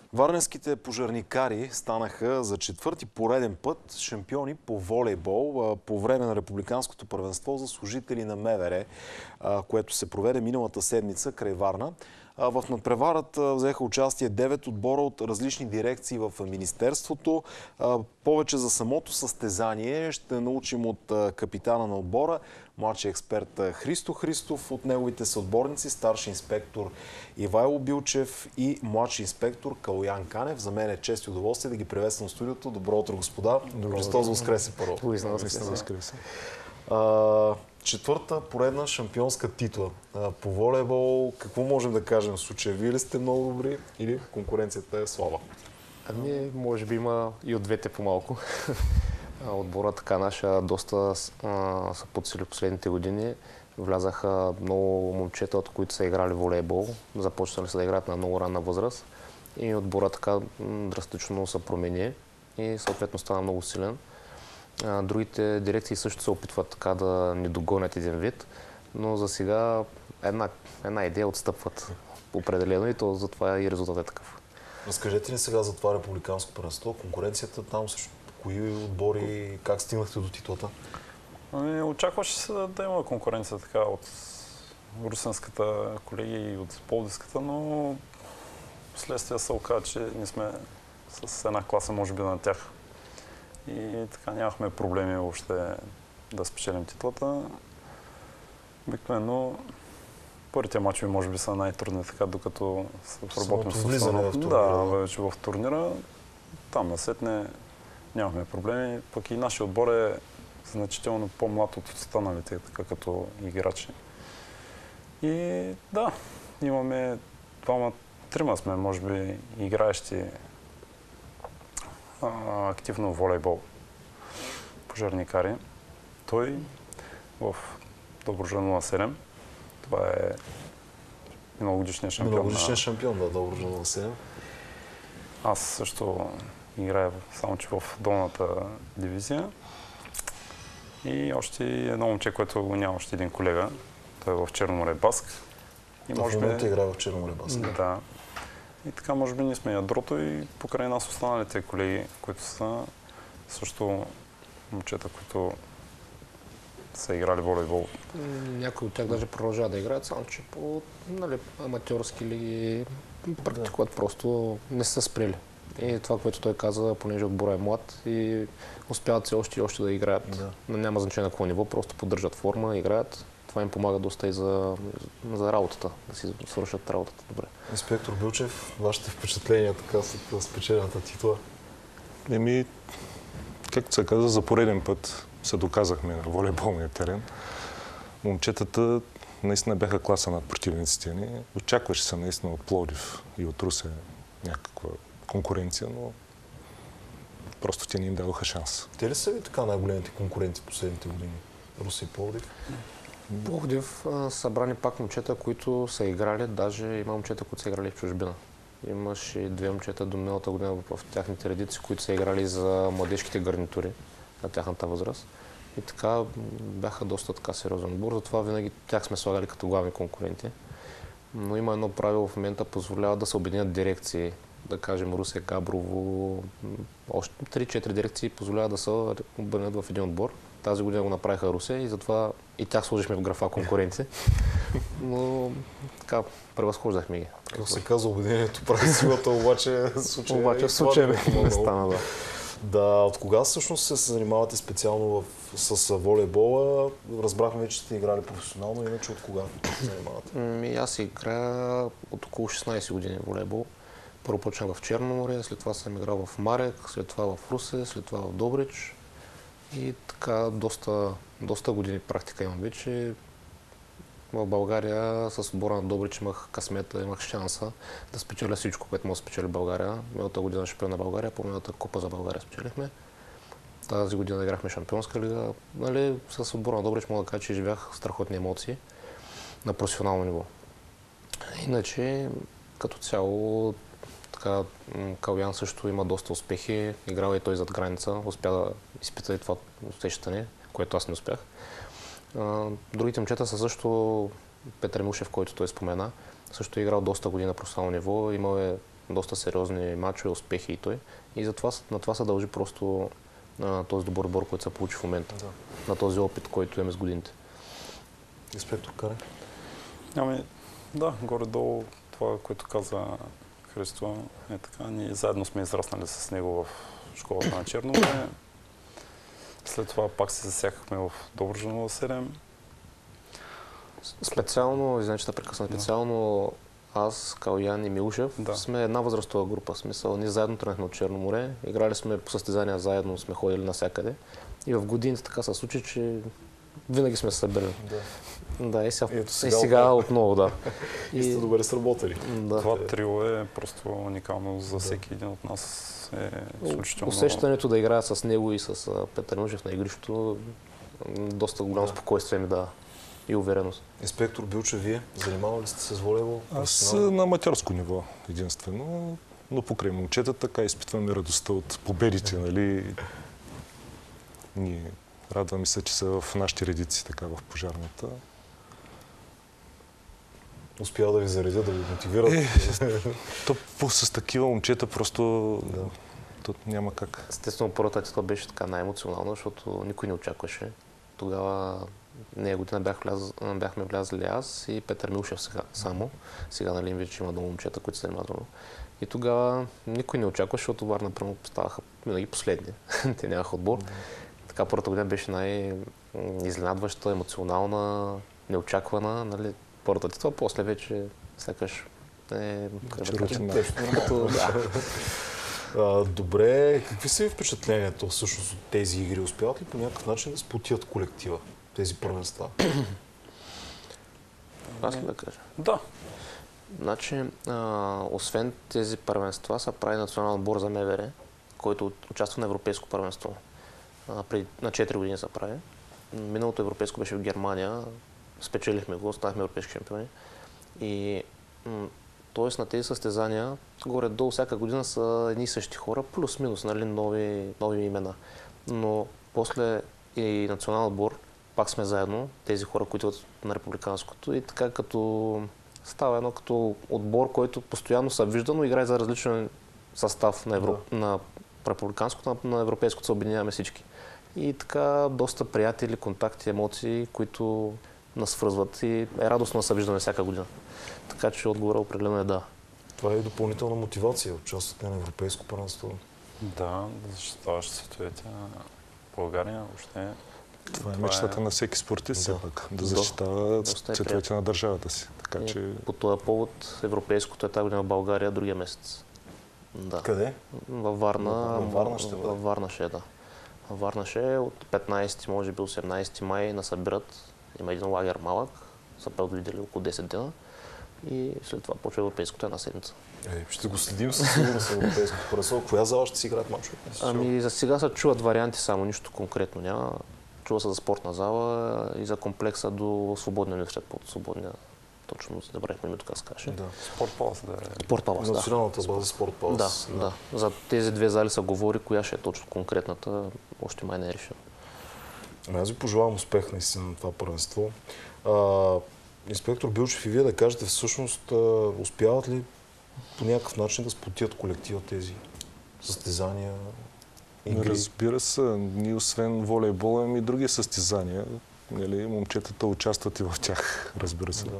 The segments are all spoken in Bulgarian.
Варненските пожарникари станаха за четвърти пореден път шампиони по волейбол по време на републиканското първенство за служители на МВР, което се проведе миналата седмица край Варна. В надпреварата взеха участие 9 отбора от различни дирекции в Министерството. Повече за самото състезание ще научим от капитана на отбора, младши експерт Христо Христов, от неговите съотборници, старши инспектор Ивайло Билчев и младши инспектор Калоян Канев. За мен е чест и удоволствие да ги приветствам в студиото. Добро утро, господа. Христос воскресе първо. Четвърта поредна шампионска титла по волейбол. Какво можем да кажем в случая? Вие ли сте много добри или конкуренцията е слаба? Ами, може би има и от двете по-малко. Отбора така наша доста са подсили последните години. Влязаха много момчета, от които са играли волейбол. Започнали са да играят на много ранна възраст. И отбора така драстично се промени и съответно стана много силен. Другите дирекции също се опитват така да ни догонят един вид, но за сега една идея отстъпват определено и то затова и резултатът е такъв. Разкажете ни сега за това републиканско първенство. Конкуренцията там също, кои отбори, как стигнахте до титлата? Ами, очакваше се да има конкуренция така от русенската колегия и от Пловдивската, но вследствие се оказа, че ние сме с една класа може би на тях. И така нямахме проблеми въобще да спечелим титлата. Обикновено първите мачове може би са най-трудни, така докато се работим с основното. Да, вече в турнира. Там насетне нямахме проблеми. Пък и нашия отбор е значително по-млад от останалите, така като играчи. И да, имаме трима сме, може би, играещи активно волейбол. Пожарникари. Той в Добруджа 07. Това е миналогодишният шампион. Миналогодишният шампион, да, Добруджа 07. Аз също играя само че в долната дивизия. И още едно момче, което го няма, още един колега. Той е в Черноморе Баск. И в момента играе в Черноморе Баск. Да. И така, може би, ние сме ядрото и покрай нас останалите колеги, които са също момчета, които са играли волейбол. Някои от тях даже продължават да играят, само че по аматьорски лиги практикуват, просто не са спрели. И това, което той каза, понеже отбора е млад и успяват се още и още да играят. Да. Няма значение на какво ниво, просто поддържат форма, играят. Това им помага доста и за работата, да си свършат работата добре. Инспектор Билчев, вашите впечатления така след спечелената титла? Както се каза, за пореден път се доказахме на волейболния терен. Момчетата наистина бяха класа над противниците ни. Очакваше се наистина от Пловдив и от Русе някаква конкуренция, но просто те не им дадоха шанс. Те ли са ви така най-големите конкуренти в последните години? Русе и Пловдив? Пловдив събрани пак момчета, които са играли, даже има момчета, които са играли в чужбина. Имаше и две момчета до миналата година в тяхните редици, които са играли за младежките гарнитури на тяхната възраст. И така бяха доста така сериозен отбор, затова винаги тях сме слагали като главни конкуренти. Но има едно правило в момента, позволява да се обединят дирекции. Да кажем Русе, Габрово, още 3-4 дирекции позволява да се обединят в един отбор. Тази година го направиха Русе и затова и тях сложихме в графа конкуренти. Но така, превъзхождахме ги. Как се казва, обединението прави силата, обаче в случая не стана, да. Да, от кога всъщност се занимавате специално с волейбола? Разбрахме, че сте играли професионално, иначе от кога се занимавате? Аз играя от около 16 години волейбол. Първо почнах в Черноморе, след това съм играл в Марек, след това в Русе, след това в Добрич. И така доста години практика имам вече. В България с отбора на Добрич имах късмета, имах шанса да спечеля всичко, което може да спечели България. Миналата година шампион на България, по-миналата Купа за България спечелихме. Тази година играхме Шампионска лига. С отбора на Добрич мога да кажа, че живях страхотни емоции на професионално ниво. Иначе, като цяло, така, Калоян също има доста успехи. Играл и той зад граница. Успя да изпита и това усещане, което аз не успях. Другите момчета са също Петър Мушев, който той спомена. Също е играл доста години на професионално ниво. Имал е доста сериозни мачове, успехи и той. И затова на това се дължи просто този добър отбор, който се получи в момента. Да. На този опит, който имаме с годините. Инспектор Каре? Ами, да, горе-долу това, което каза Христо, е така. Ние заедно сме израснали с него в школата на Черноморе. След това пак се засякахме в Добруджа 07. Специално, извиня, че те прекъсна, специално аз, Калоян и Милушев сме една възрастова група. В смисъл, ние заедно тръгнахме от Черно море, играли сме по състезания заедно, сме ходили навсякъде. И в годините така се случи, че винаги сме се събирали. Да, и сега отново, да. И сте добре сработали. Да. Това трио е просто уникално за всеки един от нас. Е изключително. Усещането да играя с него и с Петър Милушев на игрището, доста голямо спокойствие ми дава и увереност. Инспектор Билчев, вие занимавали ли сте се с волейбол? Аз на аматьорско ниво единствено, но покрай момчета така изпитваме радостта от победите, нали. Ние радваме се, че са в нашите редици, така в пожарната. Успял да ви заредят, да ви мотивират? С такива момчета просто няма как. Естествено, първата титла беше така най-емоционална, защото никой не очакваше. Тогава нея година бяхме влязли аз и Петър Милушев само. Сега, нали, вече има много момчета, които се занимават. И тогава никой не очакваше, защото Варна прямо ставаха винаги последни. Те нямаха отбор. Така първата година беше най-изненадваща, емоционална, неочаквана. Нали, първата титла, после вече сякаш Добре, какви са ви впечатлението всъщност от тези игри? Успяват ли по някакъв начин да сплотят колектива, тези първенства? Аз ли да кажа? Да. Значи, освен тези първенства, са прави национален отбор за МВР, който участва на европейско първенство. На 4 години се прави. Миналото европейско беше в Германия. Спечелихме го, станахме европейски шампиони. И т.е. на тези състезания, горе-долу всяка година са едни и същи хора, плюс-минус, нали, нови имена. Но после и национален отбор, пак сме заедно, тези хора, които идват на републиканското. И така като става едно като отбор, който постоянно се вижда, но играе за различен състав на републиканското, на европейското се обединяваме всички. И така доста приятели, контакти, емоции, които нас свързват и е радостно да се виждаме всяка година. Така че отговорът определено е да. Това е и допълнителна мотивация, участвате на европейско първенство. Да, да защитаваш световете на България въобще. Това е мечтата на всеки спортист, все пак, да защитава цветовете на държавата си. Така, че... По този повод европейското е тази година в България другия месец. Да. Къде? Във Варна. Във Варна ще бъде? Във Варна ще е, да. Във Варна ще е от 15, може би 18 май насъбират. Има един лагер малък, са предвидели около 10 дена. И след това почва европейското една седмица. Ще го следим със сигурност европейското първенство. Коя зала ще си играят мачове? Ами за сега се чуват варианти, само нищо конкретно няма. Чува се за спортна зала и за комплекса до свободния университет, под свободния. Точно забравихме името, как се каже. Да. Спорт Палас, да е. Спорт Палас, да. Националната база Спорт Палас. Да. За тези две зали се говори, коя ще е точно конкретната, още май не е решено. Аз ви пожелавам успех наистина на това първенство. Инспектор Билчев, и вие да кажете всъщност, успяват ли по някакъв начин да сплотят колектива тези състезания? Игри? Разбира се, ние освен волейбола имаме и други състезания. Нали, момчетата участват и в тях, разбира се.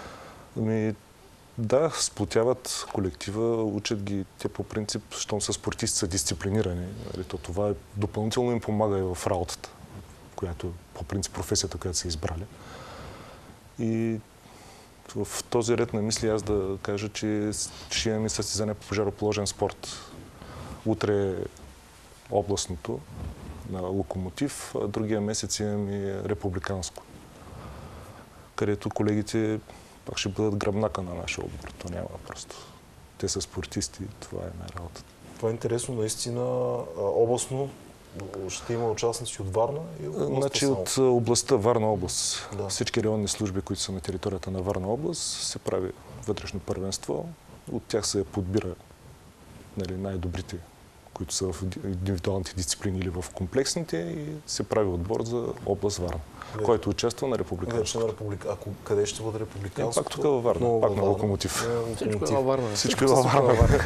Да, сплотяват колектива, учат ги, те по принцип, щом са спортисти, са дисциплинирани. Нали, това допълнително им помага и в работата, която по принцип професията, която са избрали. И в този ред на мисли аз да кажа, че ще имаме състезание по пожароположен спорт. Утре областното на Локомотив, а другия месец имаме републиканско, където колегите пак ще бъдат гръбнака на нашия отбор. То няма просто. Те са спортисти, това е най-работата. Това е интересно, наистина областно ще има участници от Варна и от областта? Значи от областта Варна област. Да. Всички районни служби, които са на територията на Варна област, се прави вътрешно първенство. От тях се подбира, нали, най-добрите, които са в индивидуалните дисциплини или в комплексните, и се прави отбор за област Варна, който участва на републиканското. Ако къде ще бъде републиканското? Пак тук във Варна, пак на Локомотив. Всичко е във Варна. Всичко е във Варна.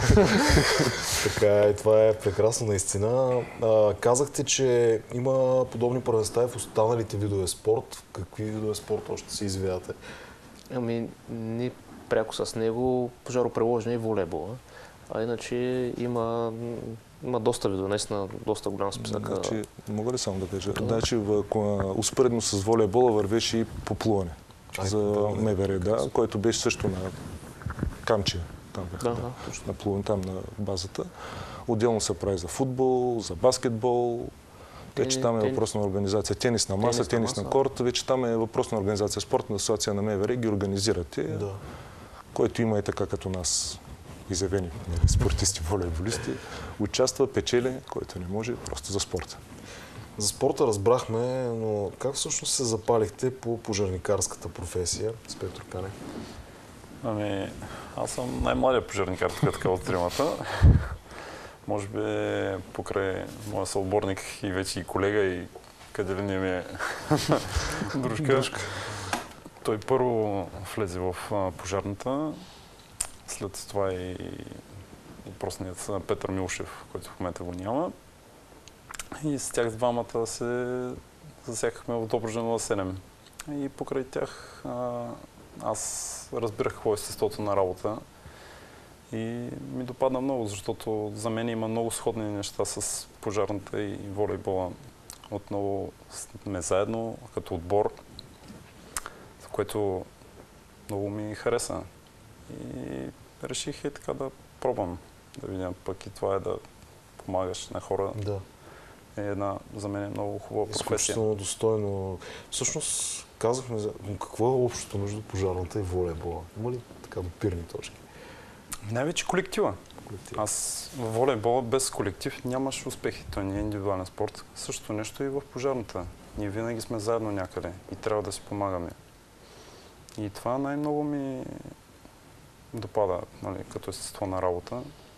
Така и това е прекрасно наистина. Казахте, че има подобни първенства в останалите видове спорт. В какви видове спорт още се извивате? Ами, ние пряко с него пожаропреложение и волейбола. А иначе има доста видове, наистина доста голям списък. Значи, мога ли само да кажа? Значи, успоредно с волейбола вървеше и по плуване за МВР, който беше също на Камчия. Там бяха, на плуване, там на базата. Отделно се прави за футбол, за баскетбол. Вече там е въпрос на организация. Тенис на маса, тенис на корт. Вече там е въпрос на организация. Спортна асоциация на МВР ги организирате, който има и така като нас изявени спортисти, волейболисти. Участва, печели, който не може, просто за спорта. За спорта разбрахме, но как всъщност се запалихте по пожарникарската професия, инспектор Кане? Ами, аз съм най-младия пожарникар, така от тримата. Може би покрай моя съотборник и вече и колега, и къде ли не ми е дружка. Той първо влезе в пожарната, след това и въпросният Петър Милшев, който в момента го няма. И с тях двамата се засякахме в Добруджа 07. И покрай тях аз разбирах какво е естеството на работа. И ми допадна много, защото за мен има много сходни неща с пожарната и волейбола. Отново сме заедно като отбор, което много ми хареса. И реших и така да пробвам, да видя пък и това е да помагаш на хора. Да. Е една за мен много хубава професия. Изключително достойно. Всъщност казахме за какво е общото между пожарната и волейбола. Има ли така допирни точки? Най-вече колектива. Аз в волейбола без колектив нямаш успехи. Той не е индивидуален спорт. Същото нещо и в пожарната. Ние винаги сме заедно някъде и трябва да си помагаме. И това най-много ми допада, нали, като естество на работа.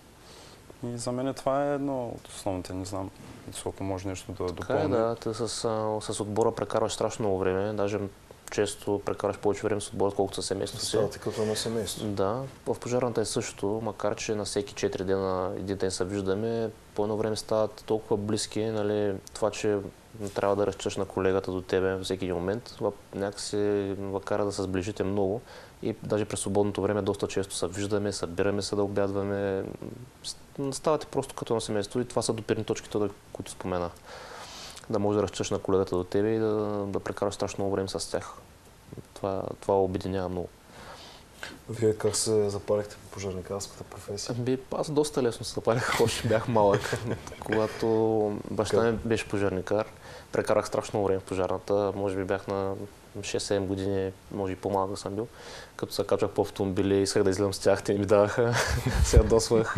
И за мен това е едно от основните, не знам, ако може нещо да допълни. Така е, да. Ти с отбора прекарваш страшно много време. Даже често прекараш повече време с отбора, колкото със семейството си. Ставате като на семейство. Да. В пожарната е същото, макар че на всеки 4 дена един ден се виждаме, по едно време стават толкова близки, нали, това, че трябва да разчиташ на колегата до тебе във всеки един момент, някакси кара да се сближите много и даже през свободното време доста често се виждаме, събираме се да обядваме. Ставате просто като на семейство и това са допирни точките, които спомена. Да можеш да разчиташ на колегата до тебе и да прекараш страшно много време с тях. Това обединява много. Вие как се запалихте по пожарникарската професия? Аз доста лесно се запалих, още бях малък. Когато баща ми беше пожарникар, прекарах страшно време в пожарната. Може би бях на 6-7 години, може и по-малък съм бил. Като се качвах по автомобили, исках да излизам с тях, те не ми даваха, се ядосвах.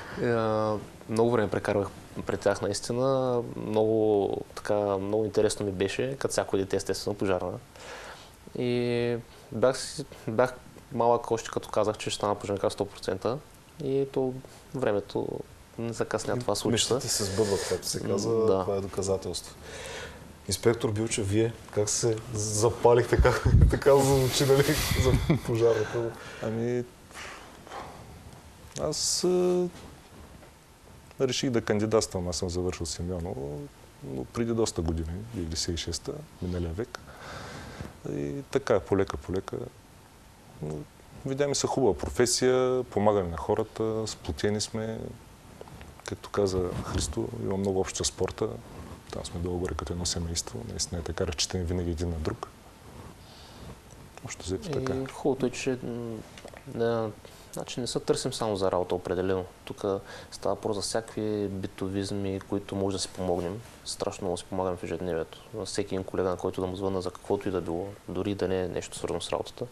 Много време прекарвах пред тях наистина. Много интересно ми беше, като всяко дете, естествено, пожарна. И бях малък още като казах, че ще стана пожарникар 100%. И то времето не закъсня това случва. Мечтите се сбъдват, както се казва, това е доказателство. Инспектор Билчев, вие как се запалихте, така звучи, нали, за пожарната? Ами, аз реших да кандидатствам. Аз съм завършил Симеоново, но преди доста години, 96-та, миналия век. И така, полека. Видя ми се хубава професия, помагаме на хората, сплотени сме. Както каза Христо, има много общо с спорта. Там сме долу горе като едно семейство. Наистина е така, разчитаме винаги един на друг. Общо взето така. Хубавото е, че не се търсим само за работа определено. Тук става въпрос за всякакви битовизми, които може да си помогнем. Страшно много си помагаме в ежедневието. Всеки един колега, на който да му звънна за каквото и да било, дори да не е нещо свързано с работата.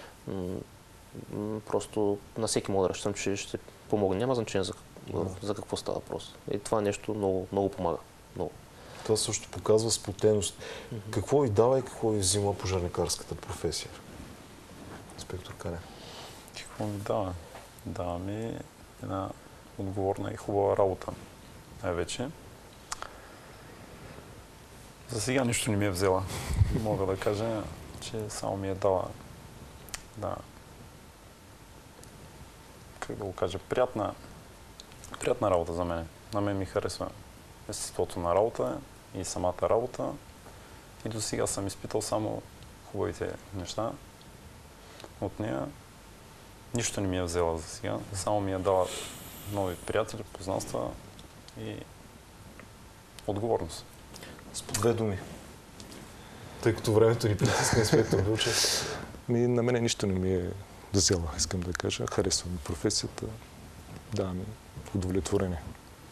Просто на всеки мога да разчитам, че ще помогне. Няма значение за какво става въпрос. И това нещо много помага. Много. Това също показва сплотеност. Какво ви дава и какво ви взима пожарникарската професия? Инспектор Кане. Какво ми дава? Дава ми една отговорна и хубава работа. най-вече. За сега нищо не ми е взела. Мога да кажа, че само ми е дала как да го кажа, приятна работа за мен. На мен ми харесва естеството на работа и самата работа. И до сега съм изпитал само хубавите неща от нея. Нищо не ми е взела за сега. Само ми е дала нови приятели, познанства и отговорност. С по две думи. Тъй като времето ни притиска, инспектор Билчев. На мене нищо не ми е взела, искам да кажа. Харесва ми професията. Дава ми удовлетворение.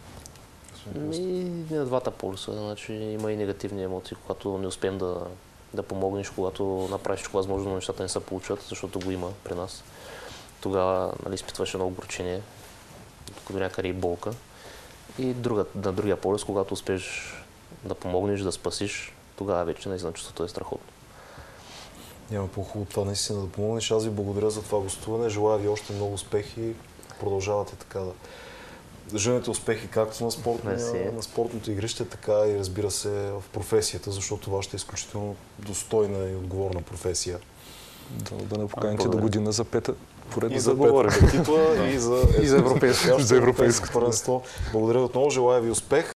И на двата полюса. Значи, има и негативни емоции, когато не успеем да помогнеш, когато направиш всичко възможно, но нещата не се получат, защото го има при нас. Тогава изпитваш едно огорчение, до някъде и болка. И на другия полюс, когато успееш да помогнеш, да спасиш, тогава вече наистина чувството е страхотно. Няма по-хубаво това наистина да помогнеш. Аз ви благодаря за това гостуване. Желая ви още много успехи. Продължавате така да женете успехи както на спортното игрище, така и разбира се в професията, защото това ще е изключително достойна и отговорна професия. Да не поканите до година за пета поредна за говорим. Титла и за европейското първенство. Благодаря отново, желая ви успех.